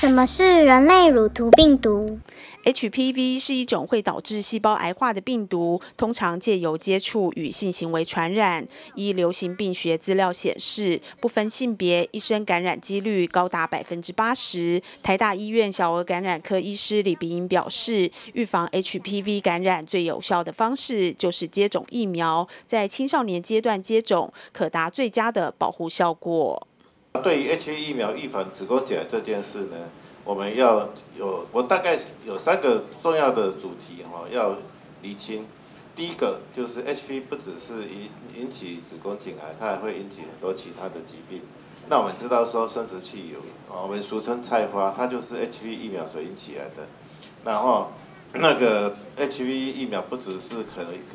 什么是人类乳头病毒 ？HPV 是一种会导致细胞癌化的病毒，通常借由接触与性行为传染。依流行病学资料显示，不分性别，一生感染几率高达80%。台大医院小儿感染科医师李秉颖表示，预防 HPV 感染最有效的方式就是接种疫苗，在青少年阶段接种，可达最佳的保护效果。 对于 HPV 疫苗预防子宫颈癌这件事呢，我大概有3个重要的主题要厘清。第一个就是 HPV 不只是引起子宫颈癌，它还会引起很多其他的疾病。那我们知道说生殖器我们俗称菜花，它就是 HPV 疫苗所引起来的。然后那个 HPV 疫苗不只是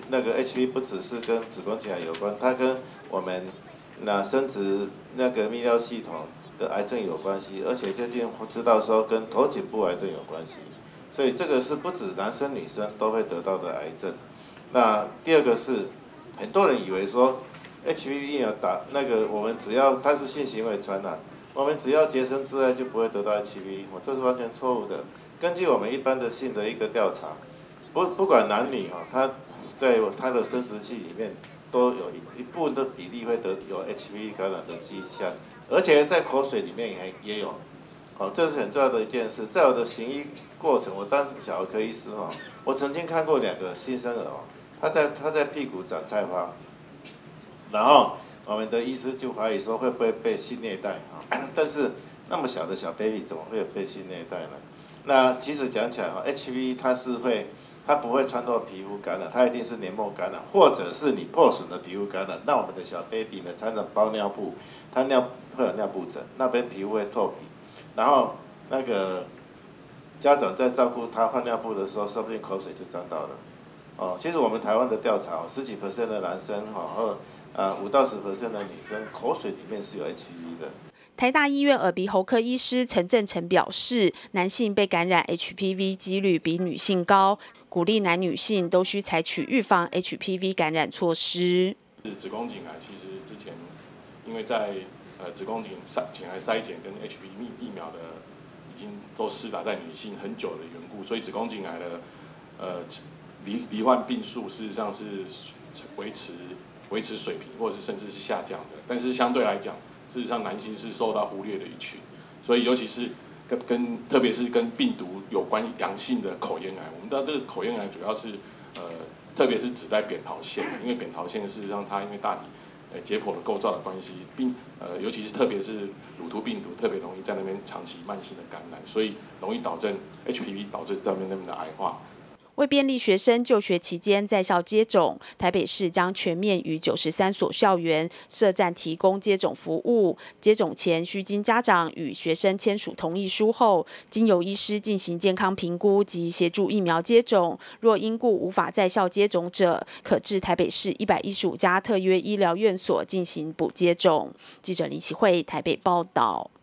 HPV 不只是跟子宫颈癌有关，它跟我们生殖泌尿系统的癌症有关系，而且最近知道说跟头颈部癌症有关系，所以这个是不止男生女生都会得到的癌症。那第二个是，很多人以为说 HPV 疫苗打我们只要它是性行为传染，我们只要洁身自爱就不会得到 HPV， 这是完全错误的。根据我们一般的性的一个调查，不管男女他在他的生殖器里面都有一部分的比例会有 HPV 感染的迹象，而且在口水里面也有，这是很重要的一件事。在我的行医过程，我当时小儿科医师我曾经看过2个新生儿他在屁股长菜花，然后我们的医师就怀疑说会不会被性虐待但是那么小的小 baby 怎么会被性虐待呢？那其实讲起来HPV 它不会穿透皮肤感染，它一定是黏膜感染，或者是你破损的皮肤感染。那我们的小 baby 呢，常常包尿布，它会有尿布疹，那边皮肤会透皮，然后家长在照顾他换尿布的时候，说不定口水就沾到了。其实我们台湾的调查，10几%的男生5到10%的女生口水里面是有 HPV 的。 台大医院耳鼻喉科医师陈正成表示，男性被感染 HPV 几率比女性高，鼓励男女性都需采取预防 HPV 感染措施。 子宫颈癌其实之前因为在子宫颈癌筛检跟 HPV 疫苗的已经都施打在女性很久的缘故，所以子宫颈癌的罹患病数事实上是维持水平，或者是甚至是下降的。但是相对来讲，事实上男性是受到忽略的一群，所以尤其是特别是跟病毒有关阳性的口咽癌，我们知道这个口咽癌主要是特别是指在扁桃腺，因为扁桃腺事实上它因为大体解剖的构造的关系，尤其是特别是乳头病毒特别容易在那边长期慢性的感染，所以容易导致 HPV 导致那边的癌化。 为便利学生就学期间在校接种，台北市将全面于93所校园设站提供接种服务。接种前需经家长与学生签署同意书后，经由医师进行健康评估及协助疫苗接种。若因故无法在校接种者，可至台北市115家特约医疗院所进行补接种。记者林启慧台北报道。